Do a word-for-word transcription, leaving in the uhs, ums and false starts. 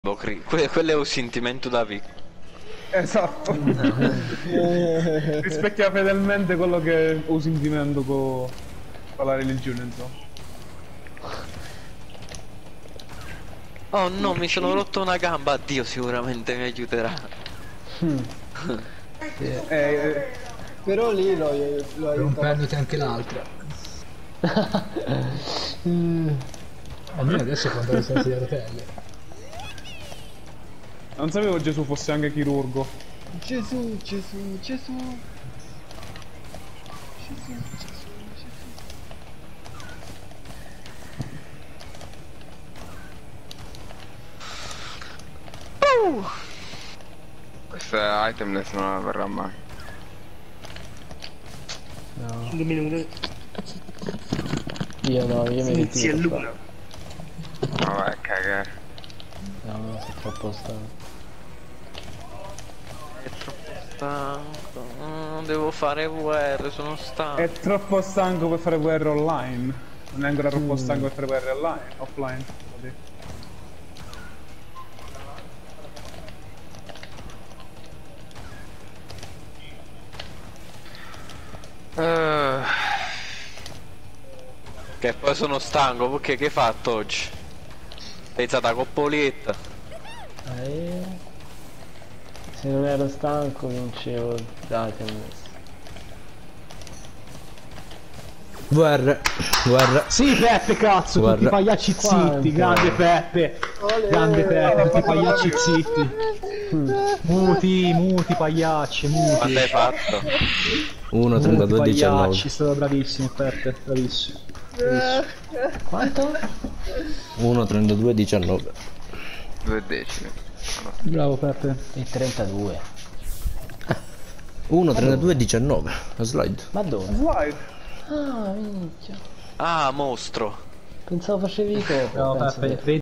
Que quello è un sentimento da piccolo. Esatto. Rispecchia fedelmente quello che è un sentimento con, con la religione, insomma. Oh no, mi sono rotto una gamba. Dio sicuramente mi aiuterà. Mm. Sì. Eh, eh. Però lì lo, lo aiuta. Rompendoti anche l'altra. mm. Almeno adesso quando le sei a rotelle. Non sapevo Gesù fosse anche chirurgo. Gesù, Gesù, Gesù. Gesù, Gesù, Gesù. Uh! Questa itemless non avverrà mai. No. cinque minuti. Io no, io mi Inizi a ritiro. luna. Ma vai a cagare. No, no, sono troppo stanco. È troppo stanco. Mm, devo fare V R, sono stanco. È troppo stanco per fare guerre online. Non è ancora troppo Mm. stanco per fare guerre online, offline. Così. Uh, Che poi sono stanco, perché che hai fatto oggi? Sei stata coppolietta. Eh, se non ero stanco vincevo Datemless. V R, guarda. Sì Peppe, cazzo, Guarda. tutti i pagliacci Quanto? zitti, grande Peppe, Olè. grande Peppe, tutti i pagliacci Olè. zitti. Muti, muti pagliacci, muti. Quanto hai fatto? uno, Muti trentadue, diciannove. pagliacci, sono bravissimo Peppe, bravissimo. bravissimo. Quanto? uno, trentadue, diciannove. due decimi. Bravo Peppe. Il trentadue. uno, trentadue, diciannove. La slide. Ma dove? Slide. Ah, minchia. Ah, mostro. Pensavo facevi copo. Bravo penso Peppe, di- vedi